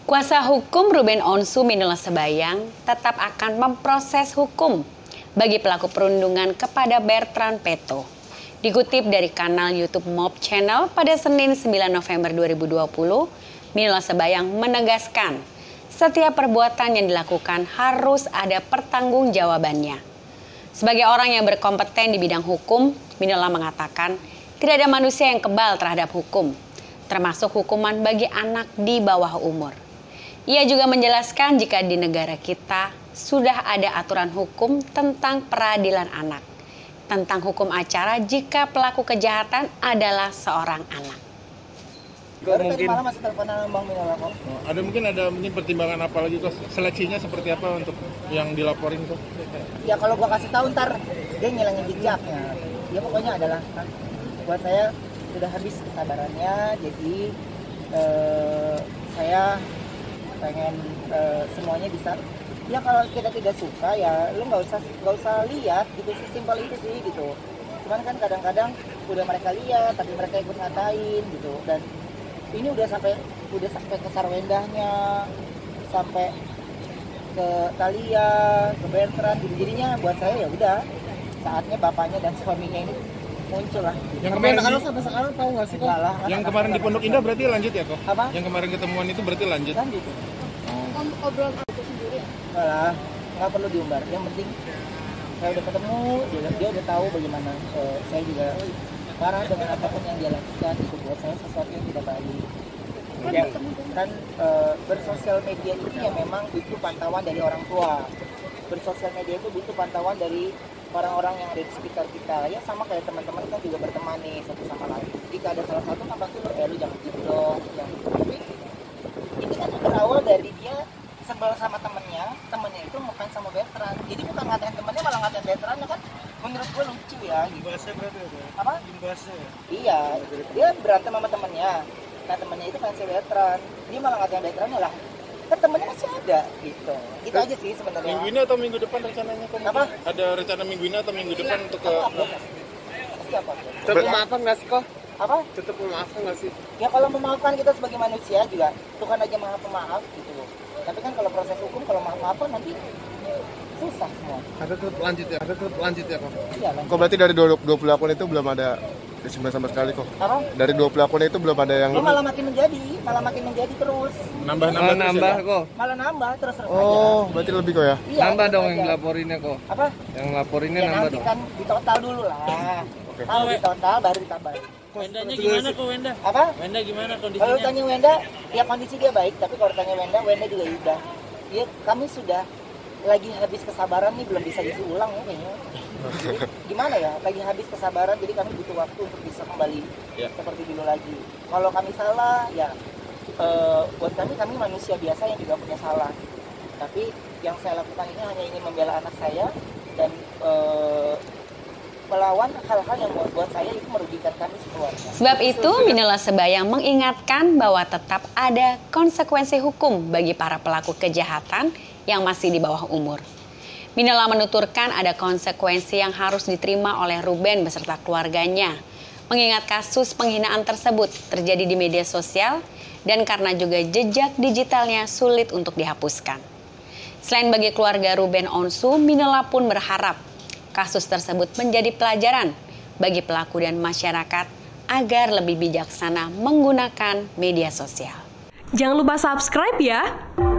Kuasa hukum Ruben Onsu Minola Sebayang tetap akan memproses hukum bagi pelaku perundungan kepada Bertrand Peto. Dikutip dari kanal YouTube Mob Channel pada Senin 9 November 2020, Minola Sebayang menegaskan setiap perbuatan yang dilakukan harus ada pertanggungjawabannya. Sebagai orang yang berkompeten di bidang hukum, Minola mengatakan tidak ada manusia yang kebal terhadap hukum, termasuk hukuman bagi anak di bawah umur. Ia juga menjelaskan jika di negara kita sudah ada aturan hukum tentang peradilan anak, tentang hukum acara jika pelaku kejahatan adalah seorang anak. Baru tadi malam masih teleponan Bang Minola kok. Ada mungkin pertimbangan apa lagi kok? Seleksinya seperti apa untuk yang dilaporin kok? Ya kalau gua kasih tahu ntar dia ngilangin jejaknya. Ya pokoknya adalah buat saya sudah habis kesabarannya, jadi saya pengen semuanya bisa. Ya kalau kita tidak suka ya lu nggak usah lihat gitu, simpel itu sih gitu. Cuman kan kadang-kadang udah mereka lihat tapi mereka ikut ngatain gitu, dan ini udah sampai ke Sarwendahnya, sampai ke Thalia, ke Bertrand gitu. Jadinya buat saya ya udah saatnya bapaknya dan suaminya ini muncul lah. Yang kemarin sampai sekarang tahu nggak sih kok? Yang kemarin di Pondok Indah berarti lanjut ya kok? Apa? Yang kemarin ketemuan itu berarti lanjut? Lanjut. Kamu obrolan itu sendiri ya? Malah nggak perlu diumbar. Yang penting saya udah ketemu, dia udah tahu bagaimana saya juga marah dengan apapun yang dia lakukan. Itu buat saya sesuatu yang tidak baik. Ya, kan bersosial media itu ya memang butuh pantauan dari orang tua. Bersosial media itu butuh pantauan dari orang-orang yang ada di sekitar kita. Ya sama kayak teman-teman kan juga berteman nih satu sama lain. Jika ada salah satu kan pasti lu jangan gitu dong. Tapi ini kan berawal dari dia sebel sama temennya itu ngefans sama Bertrand. Jadi bukan ngatain temennya, malah ngatain Bertrand kan. Menurut gue lucu ya. Imbasnya berarti ya? Apa? Imbasnya ya? Iya, dia berantem sama temennya. Nah temennya itu fans Bertrand. Dia malah ngatain Bertrand lah. Kan temennya masih ada gitu. Itu aja sih sebenarnya. Minggu ini atau minggu depan rencananya kok? Apa? Ada rencana minggu ini atau minggu depan untuk ke... Siapa? Tetap memaafkan nggak sih kok? Apa? Tetap memaafkan nggak sih? Ya kalau memaafkan kita sebagai manusia juga, Tuhan aja maha pemaaf gitu loh. Tapi kan kalau proses hukum, kalau maaf-maafan nanti susah semua. Ada tetap lanjut ya kok? Iya lanjut. Kok berarti dari 20 akun itu belum ada disimpan sama sekali kok? Apa? Dari 20 akun itu belum ada yang... Lo malah makin menjadi terus. Nambah kok. Malah nambah terus aja. Oh, berarti lebih kok ya? Iya, Nambah terus dong aja. yang laporinnya kok. Apa? Yang laporinnya Ya nambah nanti dong. kan di total dulu lah. Oke. Kalau di total baru ditambahin. Wendanya gimana kok Wenda? Apa? Wenda gimana Kalau kondisinya? tanya Wenda, ya kondisi dia baik. Tapi kalau tanya Wenda juga udah. Ya kami sudah lagi habis kesabaran nih, belum bisa diisi ulang ya kayaknya. Jadi, gimana ya? Lagi habis kesabaran, jadi kami butuh waktu untuk bisa kembali seperti dulu lagi. Kalau kami salah, ya buat kami manusia biasa yang juga punya salah. Tapi yang saya lakukan ini hanya ingin membela anak saya dan melawan hal-hal yang buat saya itu merugikan kami sekeluarga. Sebab itu, Minola Sebayang mengingatkan bahwa tetap ada konsekuensi hukum bagi para pelaku kejahatan yang masih di bawah umur. Minola menuturkan ada konsekuensi yang harus diterima oleh Ruben beserta keluarganya, mengingat kasus penghinaan tersebut terjadi di media sosial dan karena juga jejak digitalnya sulit untuk dihapuskan. Selain bagi keluarga Ruben Onsu, Minola pun berharap kasus tersebut menjadi pelajaran bagi pelaku dan masyarakat agar lebih bijaksana menggunakan media sosial. Jangan lupa subscribe ya!